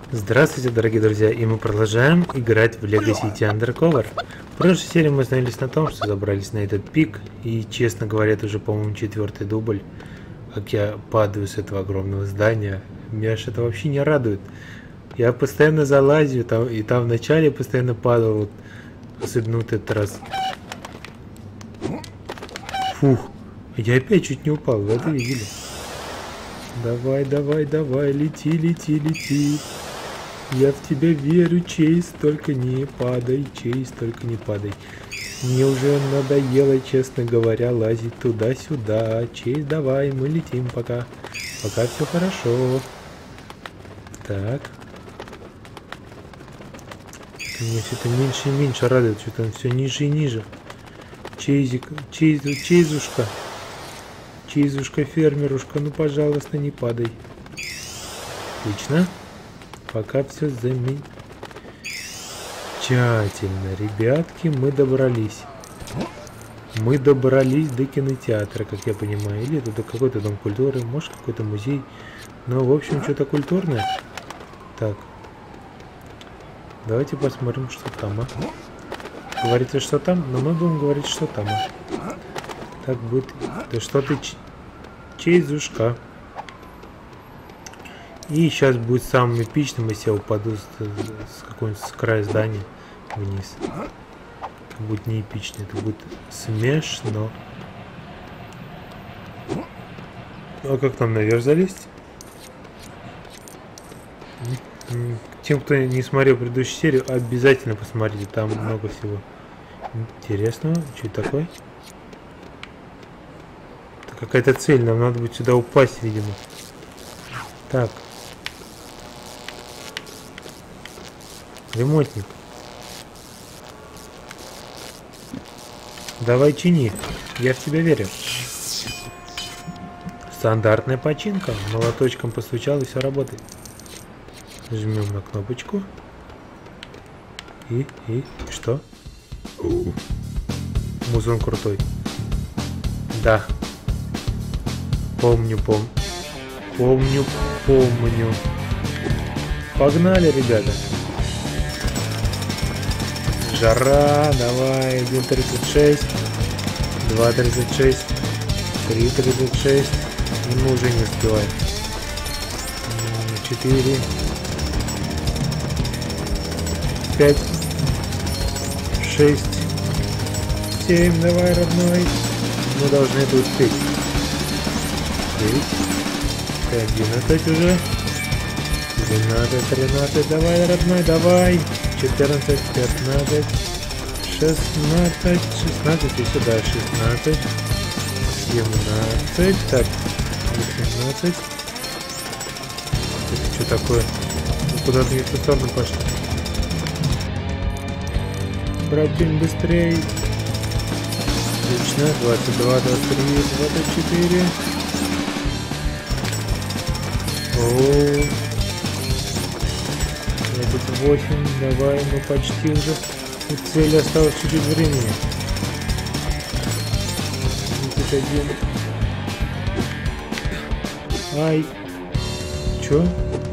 Здравствуйте, дорогие друзья, и мы продолжаем играть в Lego City Undercover. В прошлой серии мы остановились на том, что забрались на этот пик, и, честно говоря, это уже, по-моему, 4-й дубль, как я падаю с этого огромного здания. Меня аж это вообще не радует. Я постоянно залазю, и там в начале постоянно падал, вот, особенно вот этот раз. Фух, я опять чуть не упал, вы это видели? Давай, давай, давай, лети, лети, лети. Я в тебя верю, Чейз, только не падай, Чейз, только не падай. Мне уже надоело, честно говоря, лазить туда-сюда. Чейз, давай, мы летим пока. Пока все хорошо. Так. Мне что-то меньше и меньше радует, что-то он все ниже и ниже. Чейзик, Чейзушка. Чейзушка, фермерушка, ну пожалуйста, не падай. Отлично. Пока все замечательно, ребятки, мы добрались. Мы добрались до кинотеатра, как я понимаю. Или это какой-то дом культуры, может какой-то музей. Но, в общем, что-то культурное. Так. Давайте посмотрим, что там, а. Говорите, что там, но мы будем говорить, что там, а. Так будет. Да что ты, Чейзушка. И сейчас будет самым эпичным, если я упаду с какого-нибудь края здания вниз. Это будет не эпично, это будет смешно. А как там наверх залезть? Тем, кто не смотрел предыдущую серию, обязательно посмотрите, там много всего интересного. Что это такое? Это какая-то цель, нам надо будет сюда упасть, видимо. Так. Ремонтник. Давай чини. Я в тебя верю. Стандартная починка. Молоточком постучал и все работает. Жмем на кнопочку. И что? Музон крутой. Да. Помню. Погнали, ребята. Жара, давай, 1.36, 2.36, 3.36, и мы уже не успеваем. 4, 5, 6, 7, давай, родной. Мы должны это успеть. 9, 11 уже. 12, 13, давай, родной, давай. 14, 15, 16, 16 и сюда, 16, 17, так, 18. Это что такое? Ну, куда-то не в ту сторону пошли. Братень, быстрей. Отлично, 22, 23, 24. О, 8, давай, мы почти уже у цели, осталось чуть-чуть времени. 31. Ай. Чё?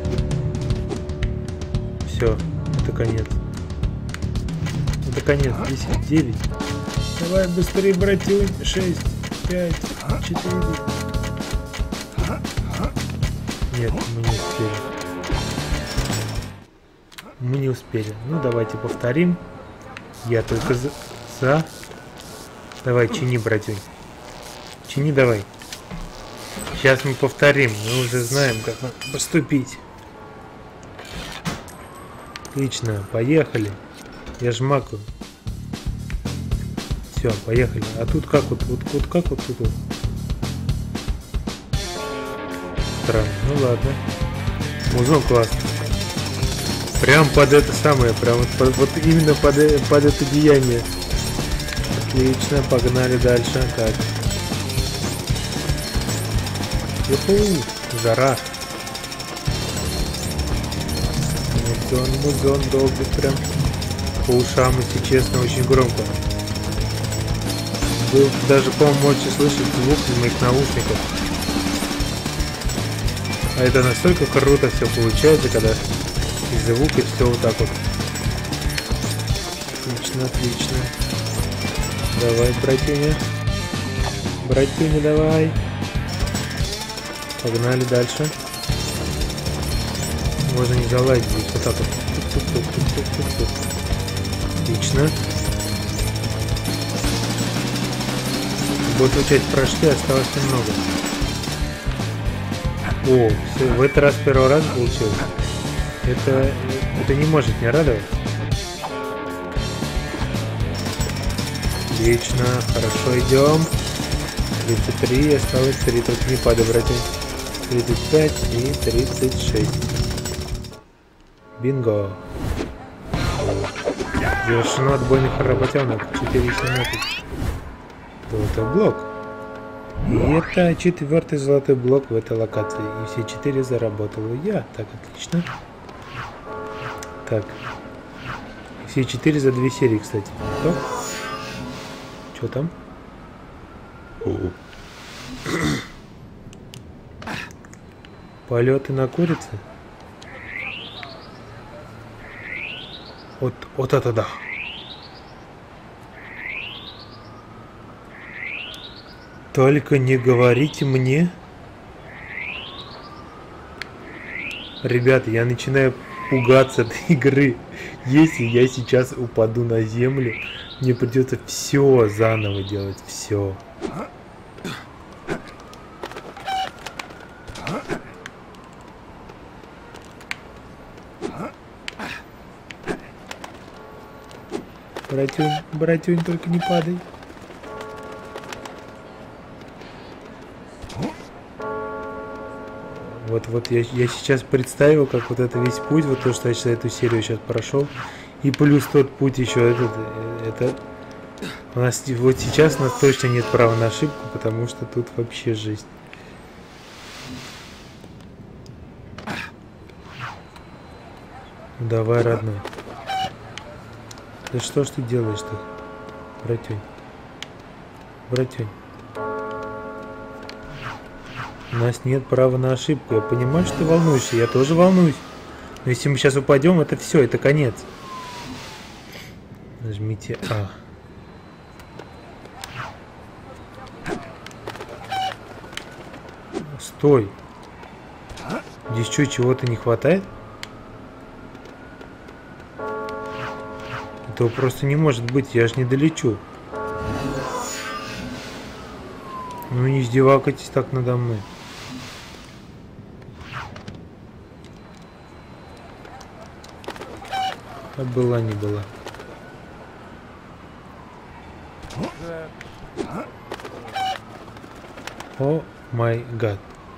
Все, это конец. Это конец. 10, 9. Давай быстрее, братюнь. 6, 5, 4. Нет, мы не успели. Мы не успели. Ну, давайте повторим. Я только за... Давай, чини, братюнь. Чини, давай. Сейчас мы повторим. Мы уже знаем, как нам поступить. Отлично, поехали. Я жмакаю. Все, поехали. А тут как вот как вот тут? Странно. Ну ладно. Музон классный. Прям под это самое, прям вот именно под это деяние. Отлично, погнали дальше. Так. Жара. Музон долбит прям по ушам, если честно, очень громко. Вы даже, по-моему, можете слышать звук из моих наушников. А это настолько круто все получается, когда И звук, и все вот так вот. Отлично, отлично. Давай, братюня. Братюня, давай. Погнали дальше. Можно не залазить, вот так вот. Отлично. Большую часть прошли, осталось немного. О, все, в этот раз первый раз получилось. Это не может не радовать. Отлично, хорошо идем. 33, осталось 3, только не падай, братья. 35 и 36. Бинго. Завершено отбойных работенок. 4,17. Золотой блок. И это 4-й золотой блок в этой локации. И все 4 заработал я. Так, отлично. Так. И все 4 за 2 серии, кстати. Что? Что там? Полеты на курице? Вот это да. Только не говорите мне. Ребята, я начинаю пугаться этой игры. Если я сейчас упаду на землю, мне придется все заново делать. Все. Братюнь, братюнь, только не падай. Вот я сейчас представил, как вот это весь путь, вот то, что я сейчас эту серию сейчас прошел, и плюс тот путь еще это у нас вот сейчас у нас точно нет права на ошибку, потому что тут вообще жесть. Давай, родной. Да что ж ты делаешь-то, братюнь? Братюнь. У нас нет права на ошибку. Я понимаю, что ты волнуешься. Я тоже волнуюсь. Но если мы сейчас упадем, это все, это конец. Нажмите А. Стой. Здесь что, чего-то не хватает? Этого просто не может быть. Я ж не долечу. Ну не издевайтесь так надо мной. А была не была. О май гад.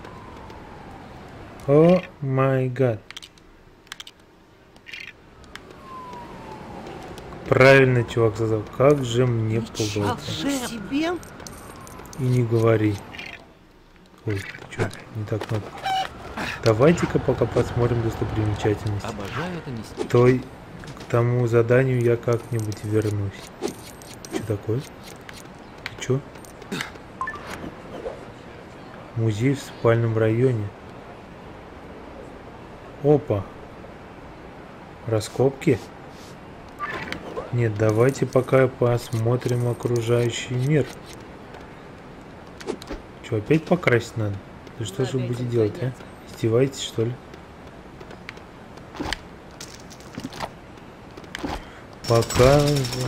О май гад. Правильно чувак сказал. Как же мне плохо. И не говори. Ой, что, не так много. Давайте-ка пока посмотрим достопримечательности. Той к тому заданию я как-нибудь вернусь. Что такое? Ты чё? Музей в спальном районе. Опа. Раскопки? Нет, давайте пока посмотрим окружающий мир. Что, опять покрасить надо? Да что же вы будете делать, а? Издеваетесь, что ли? Пока...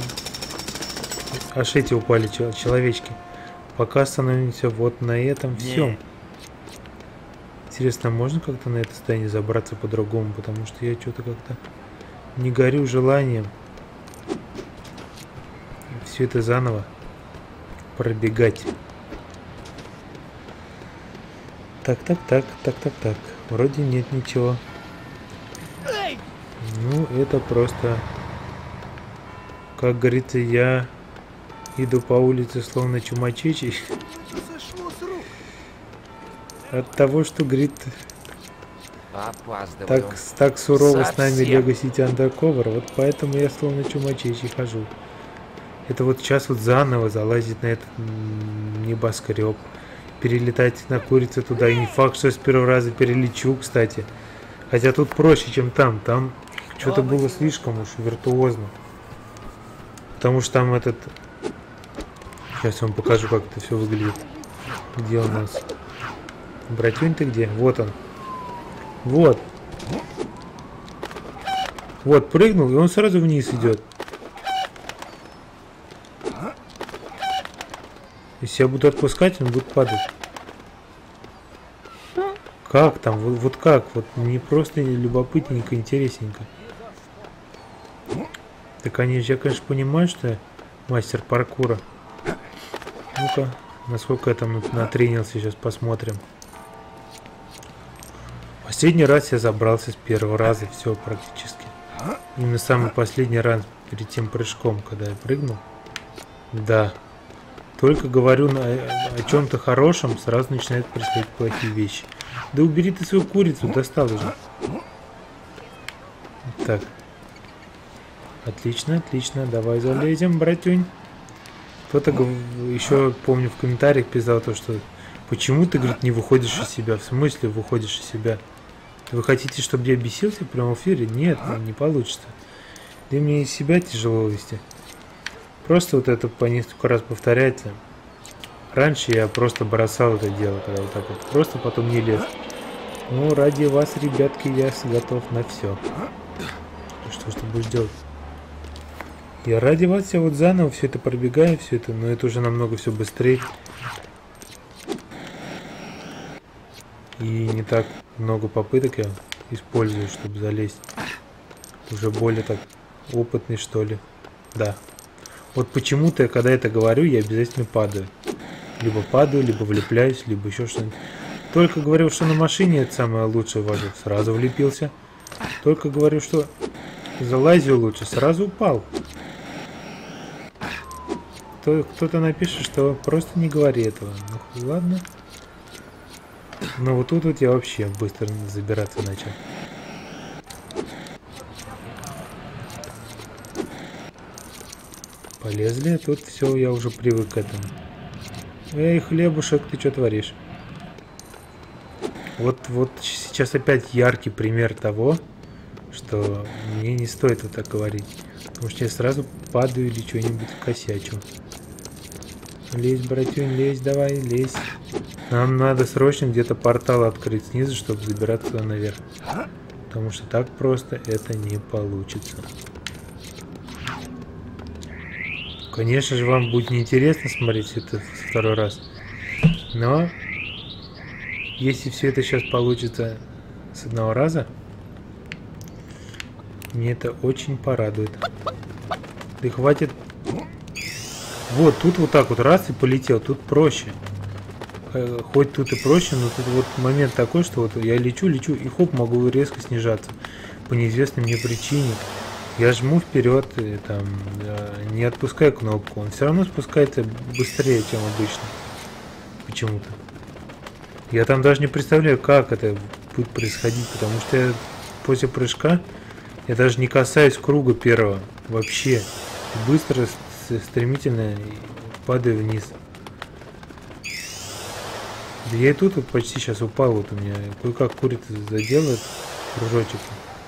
Аж эти упали, человечки. Пока становимся вот на этом всем. Интересно, можно как-то на это здание забраться по-другому? Потому что я что-то как-то не горю желанием все это заново пробегать. Так. Вроде нет ничего. Ну, это просто... Как говорится, я иду по улице словно чумачечий. От того, что, говорит, так сурово с нами Lego City Undercover, вот поэтому я словно чумачечий хожу. Это вот сейчас вот заново залазить на этот небоскреб, перелетать на курицу туда. И не факт, что с первого раза перелечу, кстати. Хотя тут проще, чем там. Там что-то было слишком уж виртуозно. Потому что там этот... Сейчас я вам покажу, как это все выглядит. Где у нас? Братюнь, ты где? Вот он. Вот. Вот, прыгнул, и он сразу вниз идет. Если я буду отпускать, он будет падать. Как там? Вот как? Вот мне просто любопытненько, интересненько. Да, конечно, я, конечно, понимаю, что я мастер паркура. Ну-ка, насколько я там натренился, сейчас посмотрим. Последний раз я забрался с первого раза, все практически. Именно самый последний раз перед тем прыжком, когда я прыгнул. Да. Только говорю о чем-то хорошем, сразу начинают происходить плохие вещи. Да убери ты свою курицу, достал уже. Так. Отлично, отлично. Давай залезем, братюнь. Кто-то еще, помню, в комментариях писал то, что почему ты, говорит, не выходишь из себя? В смысле выходишь из себя? Вы хотите, чтобы я бесился в прямом эфире? Нет, не получится. Да мне из себя тяжело вывести. Просто вот это по несколько раз повторяется. Раньше я просто бросал это дело, когда вот так вот. Просто потом не лез. Ну, ради вас, ребятки, я готов на все. Что ж ты будешь делать? Я ради вас я вот заново все это пробегаю, все это, но это уже намного все быстрее. И не так много попыток я использую, чтобы залезть. Уже более так опытный, что ли. Да. Вот почему-то, когда это говорю, я обязательно падаю. Либо падаю, либо влепляюсь, либо еще что-нибудь. Только говорю, что на машине это самое лучшее вожу, сразу влепился. Только говорю, что залазил лучше, сразу упал. Кто-то напишет, что просто не говори этого. Ну ладно. Но вот тут вот я вообще быстро забираться начал. Полезли, тут все, я уже привык к этому. Эй, хлебушек, ты что творишь? Вот сейчас опять яркий пример того, что мне не стоит вот так говорить. Потому что я сразу падаю или что-нибудь косячу. Лезь, братюнь, лезь, давай, лезь. Нам надо срочно где-то портал открыть снизу, чтобы забираться туда наверх. Потому что так просто это не получится. Конечно же, вам будет неинтересно смотреть это второй раз. Но если все это сейчас получится с одного раза, мне это очень порадует. Да хватит. Вот, тут вот так вот раз и полетел. Тут проще. Хоть тут и проще, но тут вот момент такой, что вот я лечу и хоп, могу резко снижаться. По неизвестной мне причине. Я жму вперед и там не отпускаю кнопку. Он все равно спускается быстрее, чем обычно. Почему-то. Я там даже не представляю, как это будет происходить, потому что я после прыжка я даже не касаюсь круга первого. Вообще. Быстро, стремительно падаю вниз. Да я и тут вот почти сейчас упал. Вот у меня кое-как курица заделает кружочек.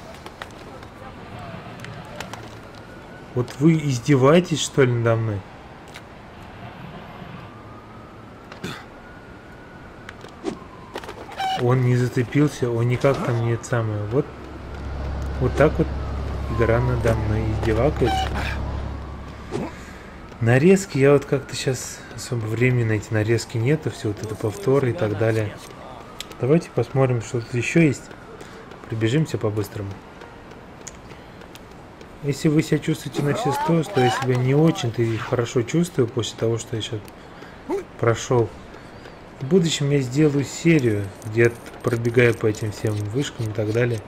Вот вы издеваетесь, что ли, надо мной? Он не зацепился, он никак там не это самое. Вот так вот игра надо мной издевается. Нарезки, я вот как-то сейчас особо времени на эти нарезки нету, все вот это повторы и так далее. Давайте посмотрим, что тут еще есть. Пробежимся по-быстрому. Если вы себя чувствуете на все 100, что я себя не очень-то и хорошо чувствую после того, что я сейчас прошел. В будущем я сделаю серию, где я пробегаю по этим всем вышкам и так далее.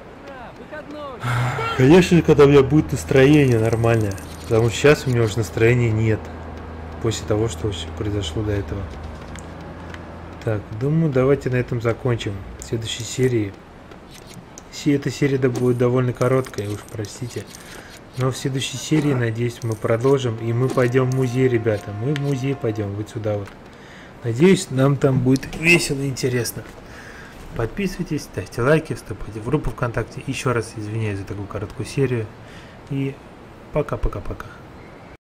Конечно, когда у меня будет настроение нормальное. Потому что сейчас у меня уже настроения нет. После того, что произошло до этого. Так, думаю, давайте на этом закончим. В следующей серии. Эта серия будет довольно короткая, уж простите. Но в следующей серии, надеюсь, мы продолжим. И мы пойдем в музей, ребята. Мы в музей пойдем, вот сюда вот. Надеюсь, нам там будет весело и интересно. Подписывайтесь, ставьте лайки, вступайте в группу ВКонтакте. Еще раз извиняюсь за такую короткую серию. И пока-пока-пока.